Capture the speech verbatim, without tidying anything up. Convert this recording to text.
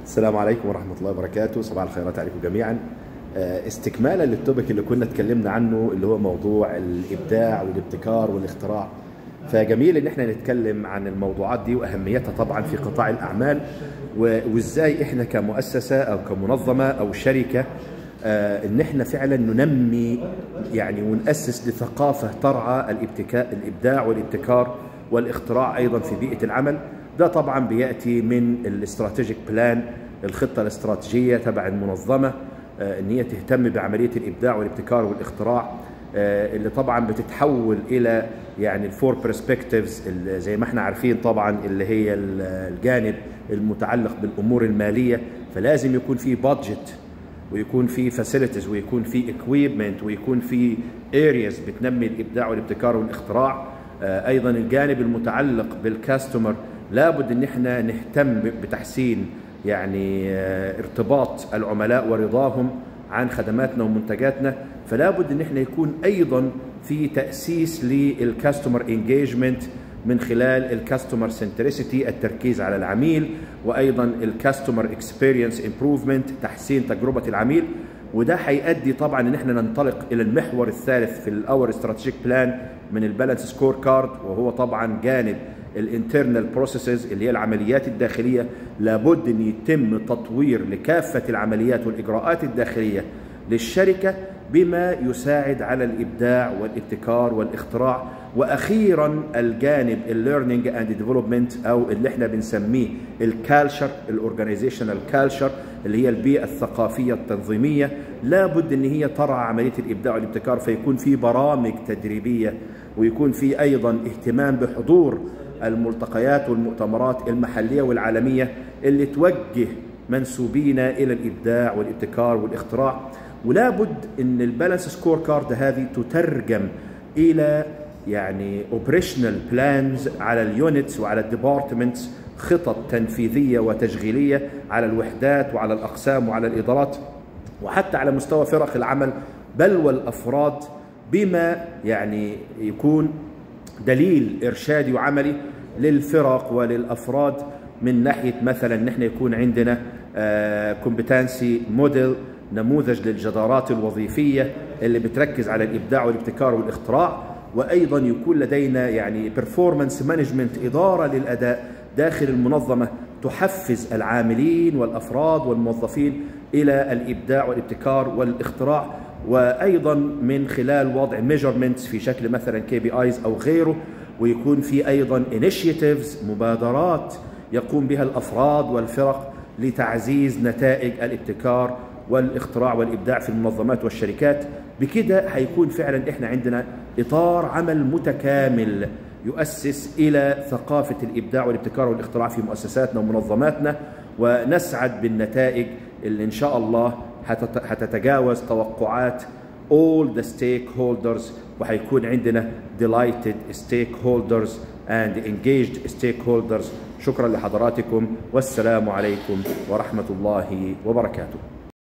السلام عليكم ورحمة الله وبركاته. صباح الخيرات عليكم جميعا. استكمالا للتوبك اللي كنا اتكلمنا عنه اللي هو موضوع الإبداع والابتكار والاختراع، فجميل ان احنا نتكلم عن الموضوعات دي واهميتها طبعا في قطاع الاعمال، وازاي احنا كمؤسسة او كمنظمة او شركة ان احنا فعلا ننمي يعني ونأسس لثقافة ترعى الابداع والابتكار والاختراع ايضا في بيئة العمل. ده طبعا بيأتي من الاستراتيجيك بلان، الخطة الاستراتيجية تبع المنظمة، ان هي تهتم بعملية الابداع والابتكار والاختراع، اللي طبعا بتتحول الى يعني الفور برسبكتيفز زي ما احنا عارفين طبعا، اللي هي الجانب المتعلق بالامور المالية. فلازم يكون في بادجت ويكون في فاسيلتيز ويكون في اكويبمنت ويكون في ارياز بتنمي الابداع والابتكار والاختراع. ايضا الجانب المتعلق بالكاستمر، لابد ان احنا نهتم بتحسين يعني ارتباط العملاء ورضاهم عن خدماتنا ومنتجاتنا. فلا بد ان احنا يكون ايضا في تأسيس للكاستمر انجيجمنت من خلال الكاستمر سنتريسيتي، التركيز على العميل، وايضا الكاستمر اكسبيرينس امبروفمنت، تحسين تجربة العميل. وده هيؤدي طبعا ان احنا ننطلق الى المحور الثالث في الاور استراتيجيك بلان من البالانس سكور كارد، وهو طبعا جانب الانترنال بروسيسز اللي هي العمليات الداخليه. لابد ان يتم تطوير لكافه العمليات والاجراءات الداخليه للشركه بما يساعد على الابداع والابتكار والاختراع. واخيرا الجانب الليرنينج اند ديفلوبمنت، او اللي احنا بنسميه الكالتشر، الاورجانيزيشنال كالتشر، اللي هي البيئه الثقافيه التنظيميه. لابد ان هي ترعى عمليه الابداع والابتكار، فيكون في برامج تدريبيه، ويكون في ايضا اهتمام بحضور الملتقيات والمؤتمرات المحليه والعالميه اللي توجه منسوبينا الى الابداع والابتكار والاختراع. ولا بد ان البالانس سكور كارد هذه تترجم الى يعني اوبريشنال بلانز على اليونتس وعلى الديبارتمنتس، خطط تنفيذيه وتشغيليه على الوحدات وعلى الاقسام وعلى الادارات وحتى على مستوى فرق العمل بل والافراد، بما يعني يكون دليل ارشادي وعملي للفرق وللافراد من ناحيه مثلا ان احنا يكون عندنا كومبتنسي موديل، نموذج للجدارات الوظيفيه اللي بتركز على الابداع والابتكار والاختراع. وايضا يكون لدينا يعني بيرفورمانس مانجمنت، اداره للاداء داخل المنظمه تحفز العاملين والافراد والموظفين الى الابداع والابتكار والاختراع. وايضا من خلال وضع ميجرمنتس في شكل مثلا كي بي ايز او غيره، ويكون في ايضا انيشيتيفز، مبادرات يقوم بها الافراد والفرق لتعزيز نتائج الابتكار والاختراع والابداع في المنظمات والشركات. بكده هيكون فعلا احنا عندنا اطار عمل متكامل يؤسس الى ثقافه الابداع والابتكار والاختراع في مؤسساتنا ومنظماتنا، ونسعد بالنتائج اللي ان شاء الله هتتجاوز توقعات all the stakeholders، وهيكون عندنا delighted stakeholders and engaged stakeholders. شكرا لحضراتكم، والسلام عليكم ورحمة الله وبركاته.